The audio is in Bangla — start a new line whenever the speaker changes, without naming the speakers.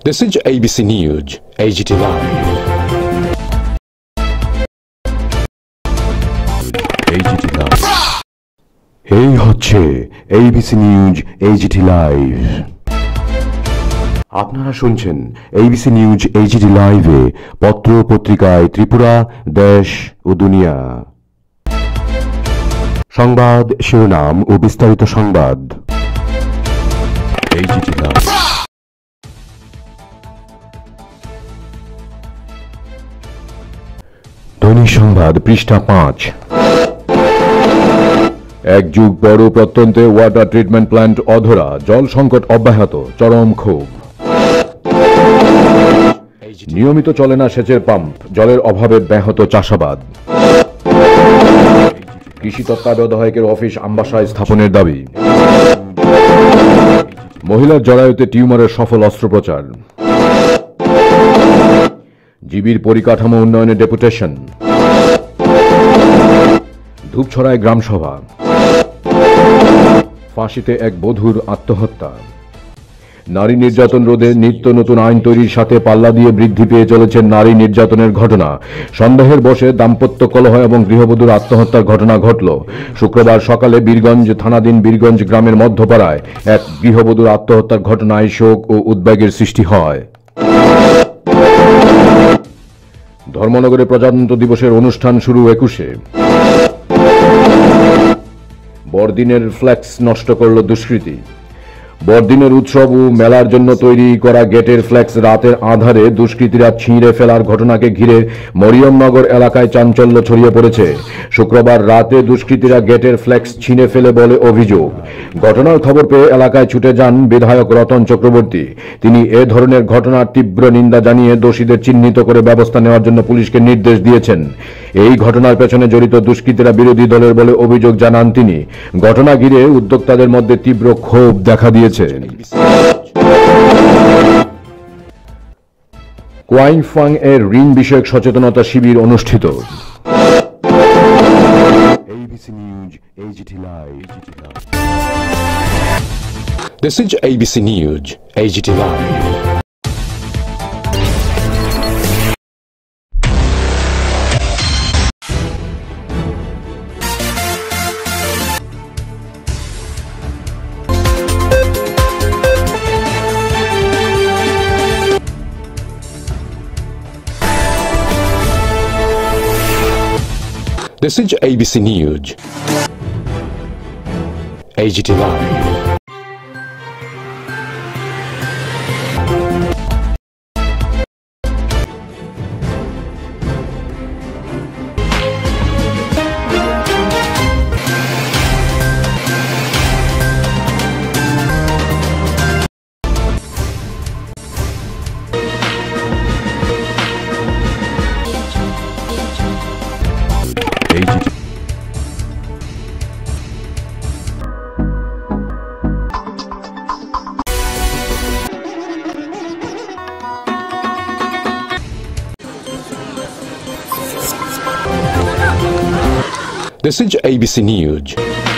This is ABC News, AGT Live. AGT Live. এই হচ্ছে ABC News, AGT Live. আপনারা শুনছেন ABC News, AGT Live এ পত্র পত্রিকায় ত্রিপুরা, দেশ ও দুনিয়া। সংবাদ শিরোনাম ও বিস্তারিত সংবাদ। AGT Live। দৈনিক সংবাদ পৃষ্ঠা 5। এক যুগ বড় প্রত্যন্তে ওয়াটার ট্রিটমেন্ট প্ল্যান্ট অধরা, জল সংকট অব্যাহত, চরম ক্ষোভ। নিয়মিত চলে না সেচের পাম্প, জলের অভাবে ব্যাহত চাষাবাদ। কৃষি তত্ত্বাবধায়কের অফিস আমবাসায় স্থাপনের দাবি। মহিলার জরায়ুতে টিউমারের সফল অস্ত্রোপচার। জিবির পরিকাঠামো উন্নয়নে ডেপুটেশন। ধূপছড়ায় গ্রামসভা। ফাঁসিতে এক বধূর আত্মহত্যা। নারী নির্যাতন রোধে নিত্য নতুন আইন তৈরির সাথে পাল্লা দিয়ে বৃদ্ধি পেয়ে চলেছে নারী নির্যাতনের ঘটনা। সন্দেহের বশে দাম্পত্য কলহ এবং গৃহবধূর আত্মহত্যার ঘটনা ঘটল। শুক্রবার সকালে বীরগঞ্জ থানাধীন বীরগঞ্জ গ্রামের মধ্যপাড়ায় এক গৃহবধূর আত্মহত্যার ঘটনায় শোক ও উদ্বেগের সৃষ্টি হয়। ধর্মনগরে প্রজাতন্ত্র দিবসের অনুষ্ঠান শুরু 21-এ। বড়দিনের ফ্ল্যাক্স নষ্ট করল দুষ্কৃতী। বড়দিনের উৎসব ও মেলার জন্য তৈরি করা গেটের ফ্ল্যাক্স রাতের আঁধারে দুষ্কৃতীরা ছিঁড়ে ফেলার ঘটনাকে ঘিরে মরিয়মনগর এলাকায় চাঞ্চল্য ছড়িয়ে পড়েছে। শুক্রবার রাতে দুষ্কৃতীরা গেটের ফ্ল্যাক্স ছিঁড়ে ফেলে বলে অভিযোগ। ঘটনার খবর পেয়ে এলাকায় ছুটে যান বিধায়ক রতন চক্রবর্তী। তিনি এ ধরনের ঘটনার তীব্র নিন্দা জানিয়ে দোষীদের চিহ্নিত করে ব্যবস্থা নেওয়ার জন্য পুলিশকে নির্দেশ দিয়েছেন। এই ঘটনার পেছনে জড়িত দুষ্কৃতীরা বিরোধী দলের বলে অভিযোগ জানান তিনি। ঘটনা ঘিরে উদ্যোক্তাদের মধ্যে তীব্র ক্ষোভ দেখা দিয়েছে। কোয়াইনফাং এর ঋণ বিষয়ক সচেতনতা শিবির অনুষ্ঠিত। ABC News, AGT Live. This is ABC News, AGT Live. This is ABC News, AGT Live. This is ABC News.